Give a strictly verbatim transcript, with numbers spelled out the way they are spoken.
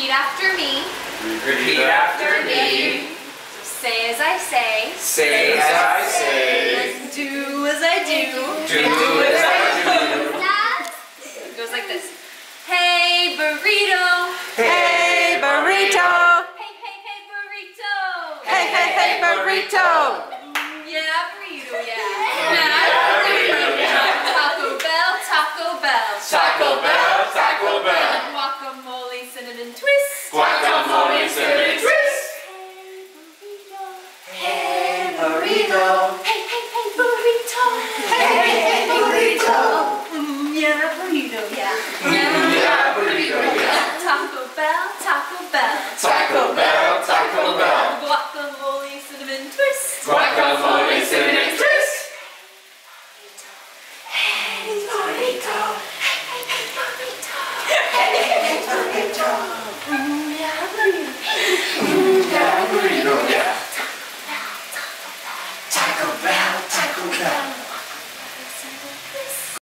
Repeat after me. Repeat after me. Say as I say. Say as I say. Do as I do. Do as I do. It goes like this. Hey, burrito. Hey, burrito. Hey, hey, hey, burrito. Hey, hey, hey, burrito. Mm, yeah, burrito, yeah. Yeah, burrito, yeah. Taco Bell, Taco Bell. Taco Bell, Taco Bell. Guacamole, cinnamon twist. Guacamole, cinnamon twist. Hey, Burrito. Hey, hey, hey, burrito. Hey, hey, hey, burrito. Mm, yeah, burrito, yeah. Yeah, burrito, yeah. Taco Bell, Taco Bell. Taco Bell, Taco Bell. Guacamole, cinnamon twist. Guacamole, cinnamon twist. Hey, burrito. Hey, hey, hey, burrito. Hey, hey, burrito. Mm, yeah, burrito. Yeah, burrito, yeah. Taco Bell, Taco Bell.